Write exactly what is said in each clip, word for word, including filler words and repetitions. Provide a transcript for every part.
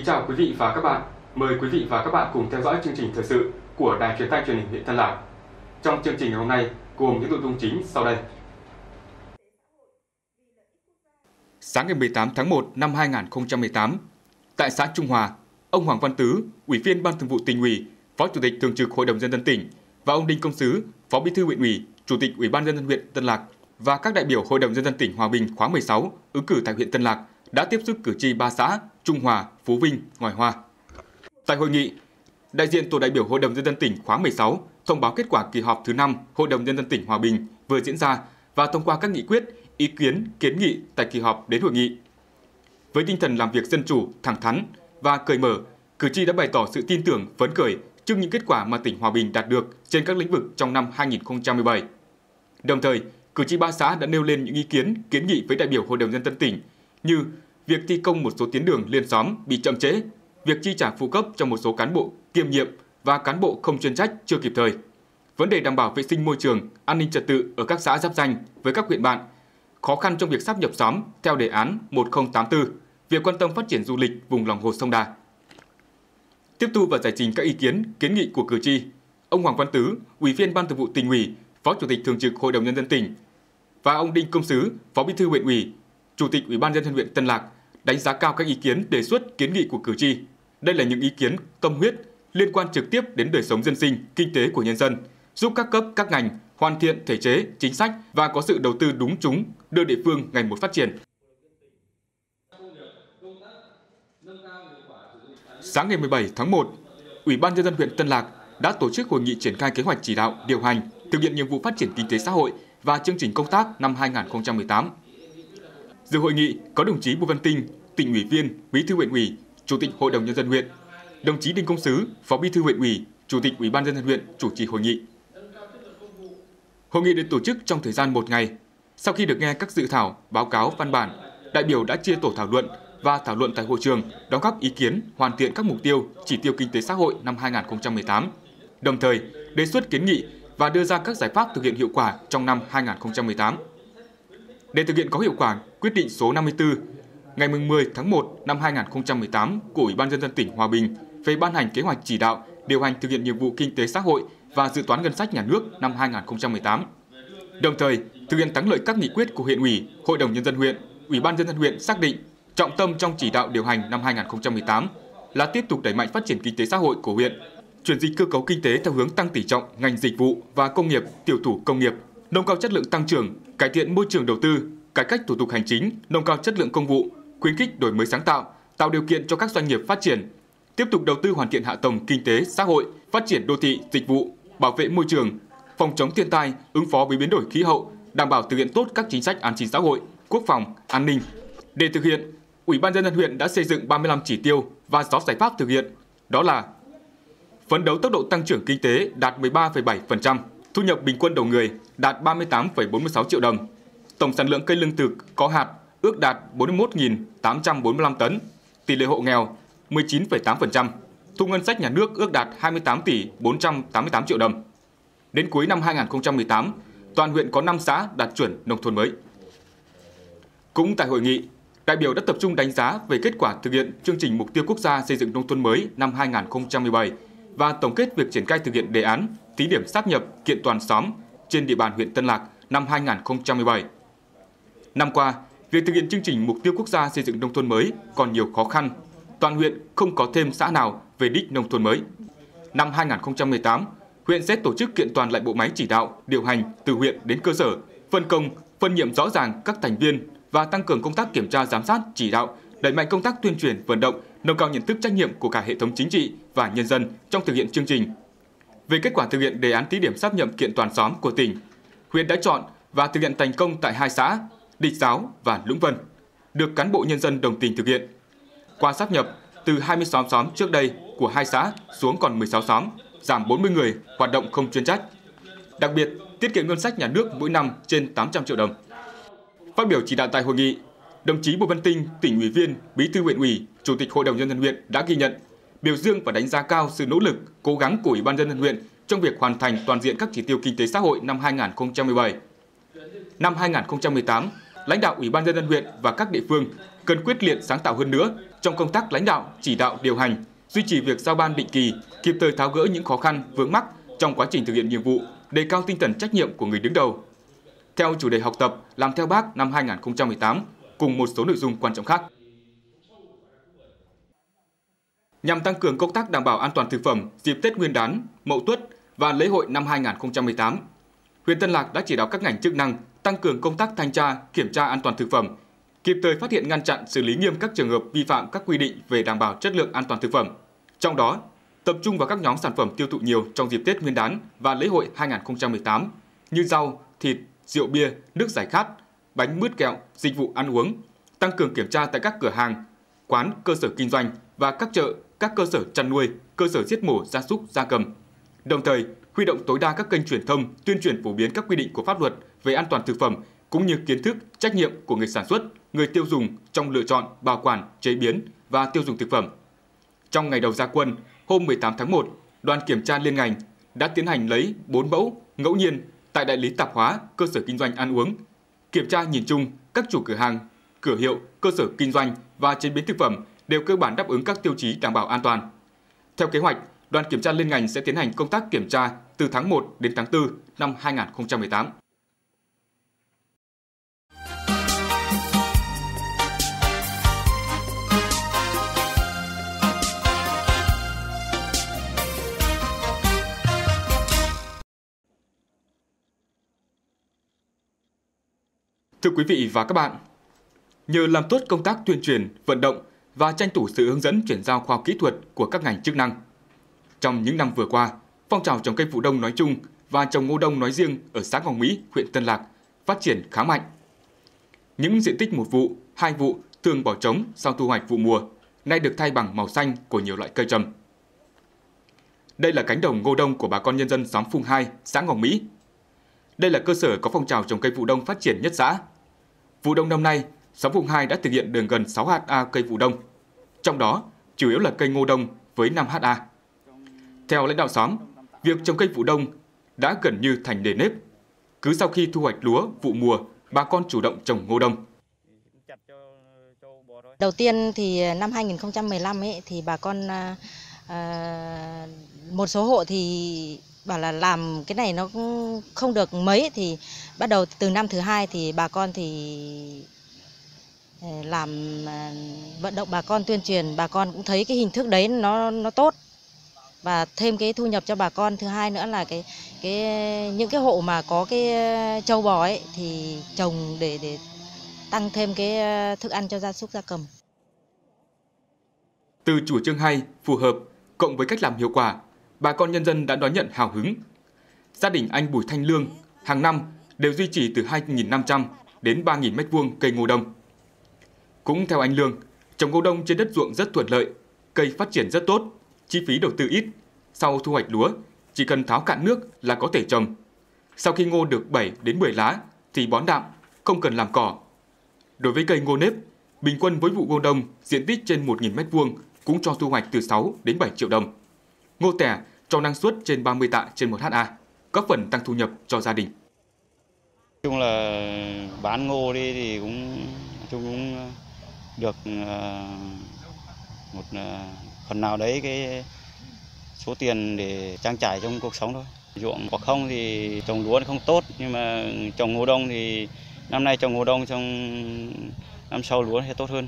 kính chào quý vị và các bạn. Mời quý vị và các bạn cùng theo dõi chương trình thời sự của Đài Truyền thanh Truyền hình huyện Tân Lạc. Trong chương trình ngày hôm nay gồm những nội dung chính sau đây. Sáng ngày mười tám tháng một năm hai nghìn không trăm mười tám, tại xã Trung Hòa, ông Hoàng Văn Tứ, Ủy viên Ban Thường vụ Tỉnh ủy, Phó Chủ tịch Thường trực Hội đồng Nhân dân tỉnh và ông Đinh Công Sứ, Phó Bí thư huyện ủy, Chủ tịch Ủy ban Nhân dân huyện Tân Lạc và các đại biểu Hội đồng Nhân dân tỉnh Hòa Bình khóa mười sáu ứng cử tại huyện Tân Lạc đã tiếp xúc cử tri ba xã Trung Hòa, Phú Vinh, Ngòi Hoa. Tại hội nghị, đại diện tổ đại biểu Hội đồng Nhân dân tỉnh khóa mười sáu thông báo kết quả kỳ họp thứ năm Hội đồng Nhân dân tỉnh Hòa Bình vừa diễn ra và thông qua các nghị quyết, ý kiến, kiến nghị tại kỳ họp đến hội nghị. Với tinh thần làm việc dân chủ, thẳng thắn và cởi mở, cử tri đã bày tỏ sự tin tưởng, phấn khởi trước những kết quả mà tỉnh Hòa Bình đạt được trên các lĩnh vực trong năm hai nghìn không trăm mười bảy. Đồng thời, cử tri ba xã đã nêu lên những ý kiến, kiến nghị với đại biểu Hội đồng Nhân dân tỉnh như việc thi công một số tuyến đường liên xóm bị chậm trễ, việc chi trả phụ cấp cho một số cán bộ kiêm nhiệm và cán bộ không chuyên trách chưa kịp thời, vấn đề đảm bảo vệ sinh môi trường, an ninh trật tự ở các xã giáp ranh với các huyện bạn, khó khăn trong việc sáp nhập xóm theo đề án một không tám tư, việc quan tâm phát triển du lịch vùng lòng hồ sông Đà. Tiếp thu và giải trình các ý kiến, kiến nghị của cử tri, ông Hoàng Văn Tứ, Ủy viên Ban Thường vụ Tỉnh ủy, Phó Chủ tịch Thường trực Hội đồng Nhân dân tỉnh và ông Đinh Công Sứ, Phó Bí thư huyện ủy, Chủ tịch Ủy ban Nhân dân huyện Tân Lạc đánh giá cao các ý kiến, đề xuất, kiến nghị của cử tri. Đây là những ý kiến tâm huyết liên quan trực tiếp đến đời sống dân sinh, kinh tế của nhân dân, giúp các cấp, các ngành hoàn thiện thể chế, chính sách và có sự đầu tư đúng trúng, đưa địa phương ngày một phát triển. Sáng ngày mười bảy tháng một, Ủy ban Nhân dân huyện Tân Lạc đã tổ chức hội nghị triển khai kế hoạch chỉ đạo, điều hành, thực hiện nhiệm vụ phát triển kinh tế xã hội và chương trình công tác năm hai nghìn không trăm mười tám. Dự hội nghị có đồng chí Bùi Văn Tinh, Tỉnh ủy viên, Bí thư huyện ủy, Chủ tịch Hội đồng Nhân dân huyện, đồng chí Đinh Công Sứ, Phó Bí thư huyện ủy, Chủ tịch Ủy ban Nhân dân huyện chủ trì hội nghị. Hội nghị được tổ chức trong thời gian một ngày. Sau khi được nghe các dự thảo, báo cáo, văn bản, đại biểu đã chia tổ thảo luận và thảo luận tại hội trường, đóng góp ý kiến, hoàn thiện các mục tiêu, chỉ tiêu kinh tế xã hội năm hai nghìn không trăm mười tám. Đồng thời, đề xuất kiến nghị và đưa ra các giải pháp thực hiện hiệu quả trong năm hai nghìn không trăm mười tám. Để thực hiện có hiệu quả, quyết định số năm mươi tư ngày mười tháng một năm hai nghìn không trăm mười tám của Ủy ban Nhân dân tỉnh Hòa Bình về ban hành kế hoạch chỉ đạo, điều hành thực hiện nhiệm vụ kinh tế xã hội và dự toán ngân sách nhà nước năm hai nghìn không trăm mười tám. Đồng thời, thực hiện thắng lợi các nghị quyết của huyện ủy, Hội đồng Nhân dân huyện, Ủy ban Nhân dân huyện xác định trọng tâm trong chỉ đạo điều hành năm hai nghìn không trăm mười tám là tiếp tục đẩy mạnh phát triển kinh tế xã hội của huyện, chuyển dịch cơ cấu kinh tế theo hướng tăng tỷ trọng ngành dịch vụ và công nghiệp, tiểu thủ công nghiệp, nâng cao chất lượng tăng trưởng, cải thiện môi trường đầu tư, cải cách thủ tục hành chính, nâng cao chất lượng công vụ, khuyến khích đổi mới sáng tạo, tạo điều kiện cho các doanh nghiệp phát triển, tiếp tục đầu tư hoàn thiện hạ tầng kinh tế, xã hội, phát triển đô thị, dịch vụ, bảo vệ môi trường, phòng chống thiên tai, ứng phó với biến đổi khí hậu, đảm bảo thực hiện tốt các chính sách an sinh xã hội, quốc phòng, an ninh. Để thực hiện, Ủy ban Nhân dân huyện đã xây dựng ba mươi lăm chỉ tiêu và sáu giải pháp thực hiện, đó là phấn đấu tốc độ tăng trưởng kinh tế đạt mười ba phẩy bảy phần trăm, thu nhập bình quân đầu người đạt ba mươi tám phẩy bốn mươi sáu triệu đồng, tổng sản lượng cây lương thực có hạt ước đạt bốn mươi mốt nghìn tám trăm bốn mươi lăm tấn, tỷ lệ hộ nghèo mười chín phẩy tám phần trăm, thu ngân sách nhà nước ước đạt hai mươi tám tỷ bốn trăm tám mươi tám triệu đồng. Đến cuối năm hai nghìn không trăm mười tám, toàn huyện có năm xã đạt chuẩn nông thôn mới. Cũng tại hội nghị, đại biểu đã tập trung đánh giá về kết quả thực hiện chương trình mục tiêu quốc gia xây dựng nông thôn mới năm hai nghìn không trăm mười bảy và tổng kết việc triển khai thực hiện đề án thí điểm sáp nhập kiện toàn xóm trên địa bàn huyện Tân Lạc năm hai nghìn không trăm mười bảy. Năm qua, việc thực hiện chương trình mục tiêu quốc gia xây dựng nông thôn mới còn nhiều khó khăn. Toàn huyện không có thêm xã nào về đích nông thôn mới. Năm hai nghìn không trăm mười tám, huyện sẽ tổ chức kiện toàn lại bộ máy chỉ đạo, điều hành từ huyện đến cơ sở, phân công, phân nhiệm rõ ràng các thành viên và tăng cường công tác kiểm tra giám sát, chỉ đạo, đẩy mạnh công tác tuyên truyền, vận động, nâng cao nhận thức trách nhiệm của cả hệ thống chính trị và nhân dân trong thực hiện chương trình. Về kết quả thực hiện đề án thí điểm sáp nhập kiện toàn xóm của tỉnh, huyện đã chọn và thực hiện thành công tại hai xã Địch Giáo và Lũng Vân, được cán bộ nhân dân đồng tình thực hiện. Qua sáp nhập, từ hai mươi sáu xóm trước đây của hai xã xuống còn mười sáu xóm, giảm bốn mươi người hoạt động không chuyên trách. Đặc biệt, tiết kiệm ngân sách nhà nước mỗi năm trên tám trăm triệu đồng. Phát biểu chỉ đạo tại hội nghị, đồng chí Bùi Văn Tinh, Tỉnh ủy viên, Bí thư huyện ủy, Chủ tịch Hội đồng Nhân dân huyện đã ghi nhận, biểu dương và đánh giá cao sự nỗ lực, cố gắng của Ủy ban Nhân dân huyện trong việc hoàn thành toàn diện các chỉ tiêu kinh tế xã hội năm hai nghìn không trăm mười bảy. Năm hai nghìn không trăm mười tám, lãnh đạo Ủy ban Nhân dân huyện và các địa phương cần quyết liệt sáng tạo hơn nữa trong công tác lãnh đạo, chỉ đạo, điều hành, duy trì việc giao ban định kỳ, kịp thời tháo gỡ những khó khăn, vướng mắc trong quá trình thực hiện nhiệm vụ, đề cao tinh thần trách nhiệm của người đứng đầu. Theo chủ đề học tập, làm theo Bác năm hai nghìn không trăm mười tám, cùng một số nội dung quan trọng khác. Nhằm tăng cường công tác đảm bảo an toàn thực phẩm dịp Tết Nguyên đán, Mậu Tuất và lễ hội năm hai nghìn không trăm mười tám, huyện Tân Lạc đã chỉ đạo các ngành chức năng tăng cường công tác thanh tra, kiểm tra an toàn thực phẩm, kịp thời phát hiện ngăn chặn xử lý nghiêm các trường hợp vi phạm các quy định về đảm bảo chất lượng an toàn thực phẩm. Trong đó, tập trung vào các nhóm sản phẩm tiêu thụ nhiều trong dịp Tết Nguyên đán và lễ hội hai nghìn không trăm mười tám như rau, thịt, rượu bia, nước giải khát, bánh mứt kẹo, dịch vụ ăn uống, tăng cường kiểm tra tại các cửa hàng, quán, cơ sở kinh doanh và các chợ, các cơ sở chăn nuôi, cơ sở giết mổ gia súc, gia cầm. Đồng thời, huy động tối đa các kênh truyền thông, tuyên truyền phổ biến các quy định của pháp luật về an toàn thực phẩm cũng như kiến thức, trách nhiệm của người sản xuất, người tiêu dùng trong lựa chọn, bảo quản, chế biến và tiêu dùng thực phẩm. Trong ngày đầu ra quân, hôm mười tám tháng một, đoàn kiểm tra liên ngành đã tiến hành lấy bốn mẫu ngẫu nhiên tại đại lý tạp hóa, cơ sở kinh doanh ăn uống. Kiểm tra nhìn chung, các chủ cửa hàng, cửa hiệu, cơ sở kinh doanh và chế biến thực phẩm đều cơ bản đáp ứng các tiêu chí đảm bảo an toàn. Theo kế hoạch, đoàn kiểm tra liên ngành sẽ tiến hành công tác kiểm tra từ tháng một đến tháng tư năm hai nghìn không trăm mười tám. Thưa quý vị và các bạn, nhờ làm tốt công tác tuyên truyền, vận động và tranh thủ sự hướng dẫn chuyển giao khoa học kỹ thuật của các ngành chức năng, trong những năm vừa qua, phong trào trồng cây vụ đông nói chung và trồng ngô đông nói riêng ở xã Ngọc Mỹ, huyện Tân Lạc phát triển khá mạnh. Những diện tích một vụ, hai vụ thường bỏ trống sau thu hoạch vụ mùa, nay được thay bằng màu xanh của nhiều loại cây trồng. Đây là cánh đồng ngô đông của bà con nhân dân xóm Phùng hai, xã Ngọc Mỹ. Đây là cơ sở có phong trào trồng cây vụ đông phát triển nhất xã. Vụ đông năm nay, xóm Phùng hai đã thực hiện được gần sáu héc ta cây vụ đông, trong đó chủ yếu là cây ngô đông với năm héc ta. Theo lãnh đạo xóm, việc trồng cây vụ đông đã gần như thành nề nếp. Cứ sau khi thu hoạch lúa vụ mùa, bà con chủ động trồng ngô đông. Đầu tiên thì năm hai nghìn không trăm mười lăm ấy thì bà con à, một số hộ thì bảo là làm cái này nó cũng không được mấy, thì bắt đầu từ năm thứ hai thì bà con thì làm vận động bà con, tuyên truyền bà con cũng thấy cái hình thức đấy nó nó tốt và thêm cái thu nhập cho bà con. Thứ hai nữa là cái cái những cái hộ mà có cái trâu bò ấy thì trồng để để tăng thêm cái thức ăn cho gia súc gia cầm. Từ chủ trương hay, phù hợp cộng với cách làm hiệu quả, bà con nhân dân đã đón nhận hào hứng. Gia đình anh Bùi Thanh Lương hàng năm đều duy trì từ hai nghìn năm trăm đến ba nghìn mét vuông cây ngô đông. Cũng theo anh Lương, trồng ngô đông trên đất ruộng rất thuận lợi, cây phát triển rất tốt, chi phí đầu tư ít. Sau thu hoạch lúa, chỉ cần tháo cạn nước là có thể trồng. Sau khi ngô được bảy đến mười lá thì bón đạm, không cần làm cỏ. Đối với cây ngô nếp, bình quân với vụ ngô đông diện tích trên một nghìn mét vuông cũng cho thu hoạch từ sáu đến bảy triệu đồng. Ngô tẻ cho năng suất trên ba mươi tạ trên một héc ta, góp phần tăng thu nhập cho gia đình. Nói chung là bán ngô đi thì cũng cũng được một phần nào đấy cái số tiền để trang trải trong cuộc sống thôi. Ruộng có không thì trồng lúa thì không tốt, nhưng mà trồng ngô đông thì năm nay trồng ngô đông, trong năm sau lúa sẽ tốt hơn.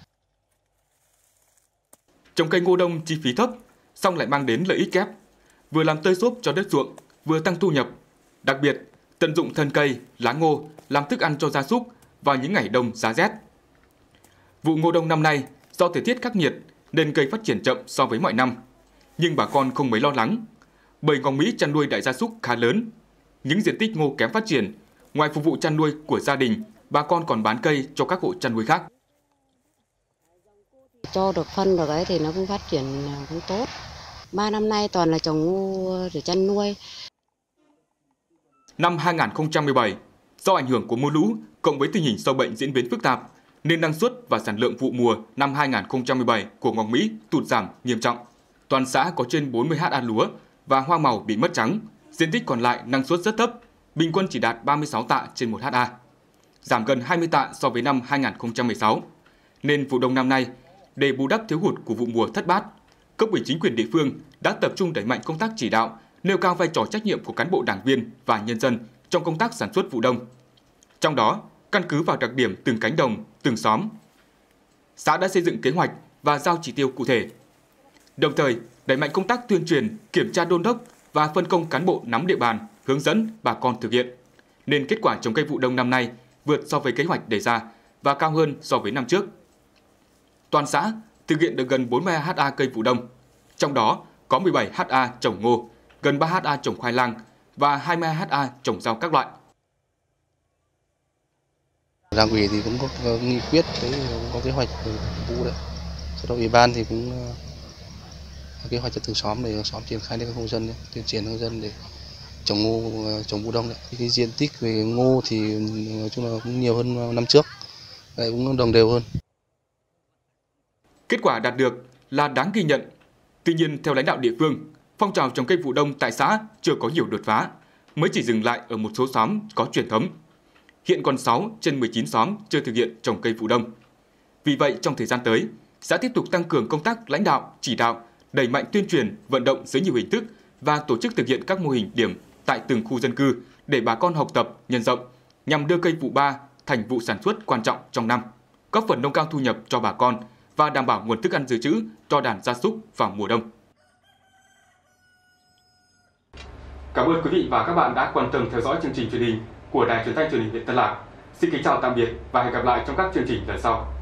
Trồng cây ngô đông chi phí thấp, song lại mang đến lợi ích kép, vừa làm tơi xốp cho đất ruộng, vừa tăng thu nhập. Đặc biệt, tận dụng thân cây, lá ngô làm thức ăn cho gia súc vào những ngày đông giá rét. Vụ ngô đông năm nay do thời tiết khắc nghiệt nên cây phát triển chậm so với mọi năm, nhưng bà con không mấy lo lắng, bởi Ngọc Mỹ chăn nuôi đại gia súc khá lớn. Những diện tích ngô kém phát triển, ngoài phục vụ chăn nuôi của gia đình, bà con còn bán cây cho các hộ chăn nuôi khác. Cho được phân được ấy thì nó cũng phát triển cũng tốt. Ba năm nay toàn là trồng ngô để chăn nuôi. Năm hai nghìn không trăm mười bảy, do ảnh hưởng của mưa lũ cộng với tình hình sâu bệnh diễn biến phức tạp, nên năng suất và sản lượng vụ mùa năm hai nghìn không trăm mười bảy của Ngọc Mỹ tụt giảm nghiêm trọng. Toàn xã có trên bốn mươi héc ta lúa và hoa màu bị mất trắng, diện tích còn lại năng suất rất thấp, bình quân chỉ đạt ba mươi sáu tạ trên một héc ta, giảm gần hai mươi tạ so với năm hai nghìn không trăm mười sáu. Nên vụ đông năm nay, để bù đắp thiếu hụt của vụ mùa thất bát, cấp ủy chính quyền địa phương đã tập trung đẩy mạnh công tác chỉ đạo, nêu cao vai trò trách nhiệm của cán bộ đảng viên và nhân dân trong công tác sản xuất vụ đông. Trong đó, căn cứ vào đặc điểm từng cánh đồng, từng xóm, xã đã xây dựng kế hoạch và giao chỉ tiêu cụ thể. Đồng thời, đẩy mạnh công tác tuyên truyền, kiểm tra đôn đốc và phân công cán bộ nắm địa bàn, hướng dẫn bà con thực hiện. Nên kết quả trồng cây vụ đông năm nay vượt so với kế hoạch đề ra và cao hơn so với năm trước. Toàn xã thực hiện được gần bốn mươi hai ha cây vụ đông, trong đó có mười bảy ha trồng ngô, gần ba ha trồng khoai lang và hai mươi hai ha trồng rau các loại. Đảng ủy thì cũng có nghị quyết, đấy, cũng có kế hoạch vụ đấy. Sau đó ủy ban thì cũng có kế hoạch cho từng xóm để xóm triển khai đến các hộ dân, tuyên truyền hướng dân để trồng ngô, trồng vụ đông đấy. Cái diện tích về ngô thì nói chung là cũng nhiều hơn năm trước, đấy, cũng đồng đều hơn. Kết quả đạt được là đáng ghi nhận. Tuy nhiên, theo lãnh đạo địa phương, phong trào trồng cây vụ đông tại xã chưa có nhiều đột phá, mới chỉ dừng lại ở một số xóm có truyền thống. Hiện còn sáu trên mười chín xóm chưa thực hiện trồng cây vụ đông. Vì vậy, trong thời gian tới, xã tiếp tục tăng cường công tác lãnh đạo, chỉ đạo, đẩy mạnh tuyên truyền, vận động dưới nhiều hình thức và tổ chức thực hiện các mô hình điểm tại từng khu dân cư để bà con học tập, nhân rộng, nhằm đưa cây vụ ba thành vụ sản xuất quan trọng trong năm, góp phần nâng cao thu nhập cho bà con và đảm bảo nguồn thức ăn dự trữ cho đàn gia súc vào mùa đông. Cảm ơn quý vị và các bạn đã quan tâm theo dõi chương trình truyền hình của Đài Truyền thanh Truyền hình huyện Tân Lạc. Xin kính chào tạm biệt và hẹn gặp lại trong các chương trình lần sau.